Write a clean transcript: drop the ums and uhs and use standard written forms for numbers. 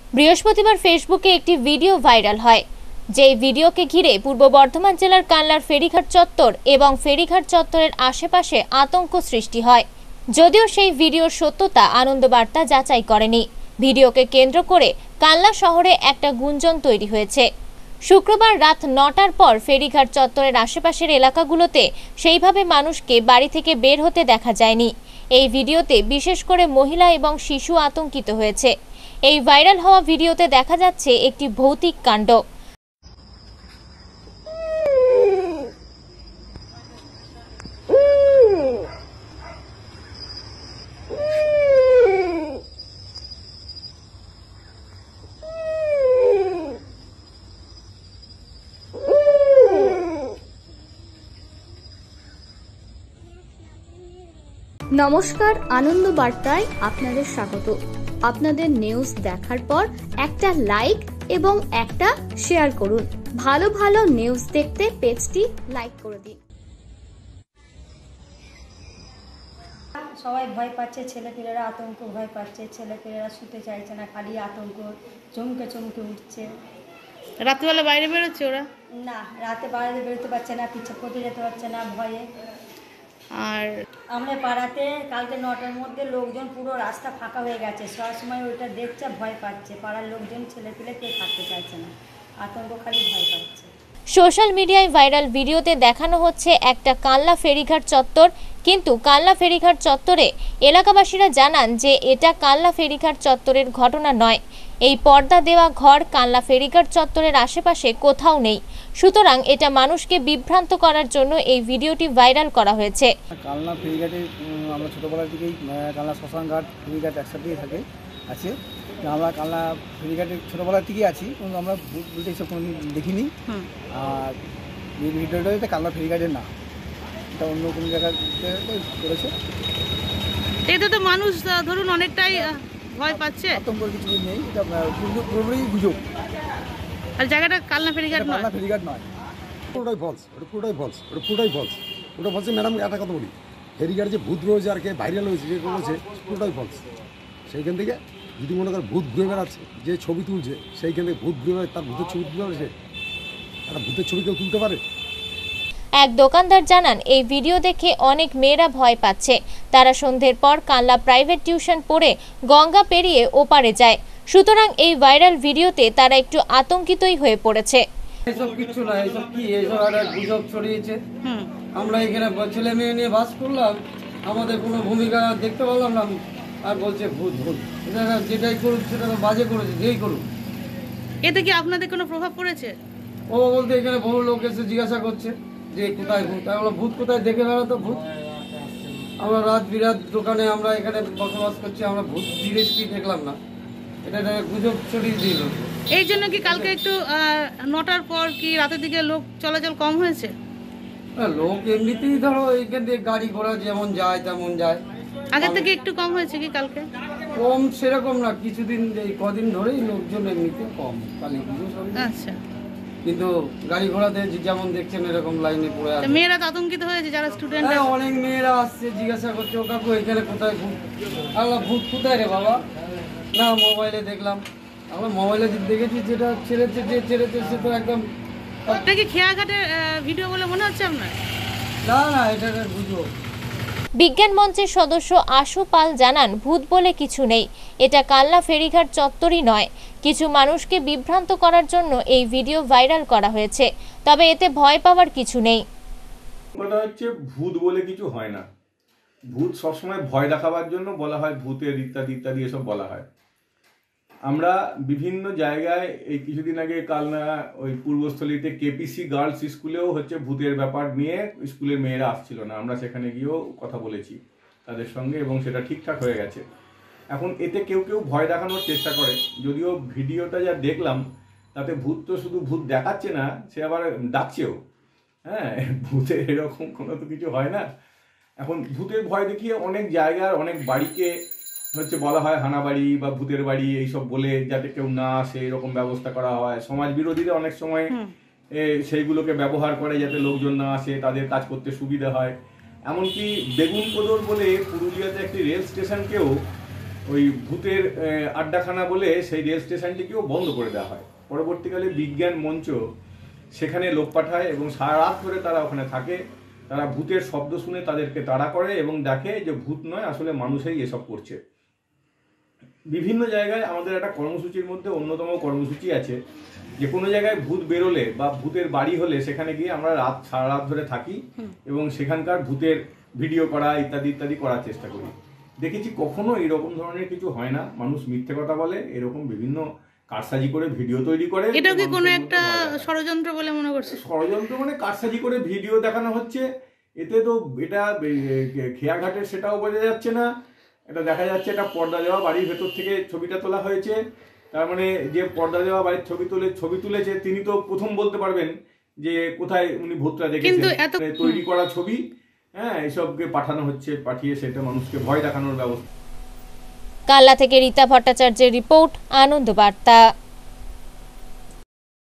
বৃহস্পতিবার ফেসবুকে একটি ভিডিও ভাইরাল হয়, যে ভিডিওকে ঘিরে পূর্ব বর্ধমান জেলার কানলার ফেরিঘাট চত্বর এবং ফেরিঘাট চত্বরের আশেপাশে আতঙ্ক সৃষ্টি হয়। যদিও সেই ভিডিওর সত্যতা আনন্দবার্তা যাচাই করেনি। ভিডিওকে কেন্দ্র করে কানলা শহরে একটা গুঞ্জন তৈরি হয়েছে। শুক্রবার রাত ৯টার পর ফেরিঘাট চত্বরের আশেপাশের এলাকাগুলোতে সেইভাবে মানুষকে বাড়ি থেকে বের হতে দেখা যায়নি। এই ভিডিওতে বিশেষ করে মহিলা এবং শিশু আতঙ্কিত হয়েছে। এই ভাইরাল হওয়া ভিডিওতে দেখা যাচ্ছে একটি ভৌতিক কাণ্ড। নমস্কার, আনন্দ বার্তায় আপনাদের স্বাগত। আপনাদের নিউজ দেখার পর একটা লাইক এবং একটা শেয়ার করুন। ভালো ভালো নিউজ দেখতে পেজটি লাইক করে দিন। সবাই ভয় পাচ্ছে, ছেলেপেলেরা আতঙ্ক ভয় পাচ্ছে, ছেলেপেলেরা শুতে চাইছে না, খালি আতঙ্ক, চমকে চমকে উঠছে। রাত্রিবেলা বাইরে বেরোচ্ছে ওরা? না, রাতে বাইরে বেরোতে পারছে না, পিছু পড়তে যেতে পারছে না ভয়ে। আর আমরা পাড়াতে কালকে ৯টার মধ্যে লোকজন পুরো রাস্তা ফাঁকা হয়ে গেছে, সব সময় ওইটা দেখছে, ভয় পাচ্ছে। পাড়ার লোকজন ছেলেপেলে কেউ থাকতে চাইছে না, আতঙ্ক, খালি ভয় পাচ্ছে। সোশ্যাল মিডিয়ায় ভাইরাল ভিডিওতে দেখানো হচ্ছে একটা কানলা ফেরিঘাট চত্বর, কিন্তু কানলা ফেরিঘাট চত্বরে এলাকাবাসীরা জানান যে এটা কানলা ফেরিঘাট চত্বরের ঘটনা নয়। এই পর্দা দেওয়া ঘর কানলা ফেরিঘাট চত্বরের আশেপাশে কোথাও নেই। সুতরাং এটা মানুষকে বিভ্রান্ত করার জন্য এই ভিডিওটি ভাইরাল করা হয়েছে। কালনা ফেরিঘাটে আমরা ছোটোবেলা থেকেই কালনা শ্মশানঘাট ফেরিঘাট একসাথেই থাকে আছে। আমরা কালনা ফেরিঘাটে ছোটোবেলা থেকেই আছি, কিন্তু আমরা বলতে এইসব কোনো দেখিনি। আর এই ভিডিওটা এটা কালনা ফেরিঘাটের না, এটা অন্য কোনো জায়গায় করেছে। এতে তো মানুষ ধরুন অনেকটাই ভয় পাচ্ছে, আতঙ্কের কিছু নেই, এটা পুরোপুরি গুজব। আর জায়গাটা কালনা ফেরিঘাট নয়, কালনা ফেরিঘাট নয়, পুরোটাই ফলস। ওটা বলছে ম্যাডাম একটা কথা বলি, ফেরিঘাটে যে ভূত রয়েছে আর কে ভাইরাল হয়েছে যে বলেছে পুরোটাই ফলস। সেইখান থেকে যদি মনে করেন ভূত ঘুরে বেড়াচ্ছে, যে ছবি তুলছে সেইখান থেকে ভূত ঘুরে বেড়াচ্ছে, তার ভূতের ছবি তুলতে পারে, একটা ভূতের ছবি কেউ তুলতে পারে? এক দোকানদার জানান, এই ভিডিও দেখে অনেক মেয়েরা ভয় পাচ্ছে। তারা সন্ধ্যের পর কানলা প্রাইভেট টিউশন পড়ে গঙ্গা পেরিয়ে ওপারে যায়। সুতরাং এই ভাইরাল ভিডিওতে তারা একটু আতঙ্কিতই হয়ে পড়েছে। এইসব কিছু না, এইসব কি, এইসব একটা গুজব ছড়িয়েছে। আমরা এখানে ছেলে মেয়ে নিয়ে বাস করলাম, আমাদের কোনো ভূমিকা দেখতে পারলাম না, আর বলছে ভূত ভূত। এটা যেটাই করুক সেটা তো বাজে করেছে, যেই করুক। এতে কি আপনাদের কোনো প্রভাব পড়েছে? ও বলতে এখানে বহু লোক এসে জিজ্ঞাসা করছে যে কোথায় ভূত। আমরা ভূত কোথায় দেখে বেড়াতো ভূত? আমরা রাত বিরাত দোকানে আমরা এখানে বসবাস করছি, আমরা ভূত জিনিসটি দেখলাম না। এটা গুজব ছড়িয়ে দিল। এই জন্য কি কালকে একটু ৯টার পর কি রাতের দিকে লোক চলাচল কম হয়েছে? লোক এমনিতেই ধরো এইখান থেকে গাড়ি ঘোড়া যেমন যায় তেমন যায়। আগের থেকে একটু কম হয়েছে কি কালকে? কম সেরকম না, কিছুদিন এই কদিন ধরেই লোকজন এমনিতে কম, কালী পুজো সব। আচ্ছা, কিন্তু গাড়ি ঘোড়াতে যেমন দেখছেন এরকম লাইনে পড়ে আছে। মেয়েরা তো আতঙ্কিত হয়েছে, যারা স্টুডেন্ট। অনেক মেয়েরা আসছে, জিজ্ঞাসা করছে ও কাকু এখানে কোথায় ভূত? আমরা ভূত কোথায় রে বাবা? না, মোবাইলে দেখলাম। আমরা মোবাইলে দেখেছি, যেটা ছেড়েছে যে ছেড়েছে সে তো একদম। এটা কি খেয়াঘাটের ভিডিও বলে মনে হচ্ছে আপনার? না না, এটা বুঝবো। বিজ্ঞান মঞ্চের সদস্য আশু পাল জানান, ভূত বলে কিছু নেই। এটা কালনা ফেরিঘাট চত্বরই নয়। কিছু মানুষকে বিভ্রান্ত করার জন্য এই ভিডিও ভাইরাল করা হয়েছে, তবে এতে ভয় পাওয়ার কিছু নেই। ওটা হচ্ছে ভূত বলে কিছু হয় না। ভূত সবসময় ভয় দেখাবার জন্য বলা হয়, ভূতের ইত্যাদি ইত্যাদি এসব বলা হয়। আমরা বিভিন্ন জায়গায় এই কিছুদিন আগে কালনা ওই পূর্বস্থলীতে কেপিসি গার্লস স্কুলেও হচ্ছে ভূতের ব্যাপার নিয়ে স্কুলের মেয়েরা আসছিল না, আমরা সেখানে গিয়েও কথা বলেছি তাদের সঙ্গে এবং সেটা ঠিকঠাক হয়ে গেছে। এখন এতে কেউ কেউ ভয় দেখানোর চেষ্টা করে, যদিও ভিডিওটা যা দেখলাম তাতে ভূত তো শুধু ভূত দেখাচ্ছে না, সে আবার ডাকছেও। হ্যাঁ, ভূতের এরকম কোনো তো কিছু হয় না। এখন ভূতের ভয় দেখিয়ে অনেক জায়গার অনেক বাড়িকে হচ্ছে বলা হয় হানাবাড়ি বা ভূতের বাড়ি এইসব বলে, যাতে কেউ না আসে এরকম ব্যবস্থা করা হয়। সমাজ বিরোধীরা অনেক সময় সেইগুলোকে ব্যবহার করে যাতে লোকজন না আসে, তাদের কাজ করতে সুবিধা হয়। এমনকি বেগুনকোদর বলে পুরুলিয়াতে একটি রেল স্টেশনকেও ওই ভূতের আড্ডাখানা বলে সেই রেল স্টেশনটিকেও বন্ধ করে দেওয়া হয়। পরবর্তীকালে বিজ্ঞান মঞ্চ সেখানে লোক পাঠায় এবং সারা রাত ধরে তারা ওখানে থাকে। তারা ভূতের শব্দ শুনে তাদেরকে তাড়া করে এবং দেখে যে ভূত নয়, আসলে মানুষই এসব করছে। বিভিন্ন জায়গায় আমাদের একটা কর্মসূচির মধ্যে অন্যতম কর্মসূচি আছে যে কোনো জায়গায় ভূত বেরোলে বা ভূতের বাড়ি হলে সেখানে গিয়ে আমরা সারা রাত ধরে থাকি এবং সেখানকার ভূতের ভিডিও করা ইত্যাদি ইত্যাদি করার চেষ্টা করি। দেখেছি কখনো এরকম ধরনের কিছু হয় না, মানুষ মিথ্যে কথা বলে, এরকম বিভিন্ন কারসাজি করে ভিডিও তৈরি করে। এটা কি কোনো একটা ষড়যন্ত্র বলে মনে করছে? ষড়যন্ত্র মানে কারসাজি করে ভিডিও দেখানো হচ্ছে, এতে তো এটা খেয়াঘাটের সেটাও বোঝা যাচ্ছে না। এটা দেখা যাচ্ছে এটা পর্দা দেওয়া বাড়ির ভেতর থেকে ছবিটা তোলা হয়েছে। তার মানে যে পর্দা দেওয়া বাড়ির ছবি তুলেছে তিনি তো প্রথম বলতে পারবেন যে কোথায় উনি ভূতটা দেখেছেন। তৈরি করা ছবি, হ্যাঁ, এইসবকে পাঠানো হচ্ছে, পাঠিয়ে সেটা মানুষকে ভয় দেখানোর ব্যবস্থা। কাল্লা থেকে রীতা ভট্টাচার্যের রিপোর্ট, আনন্দ বার্তা।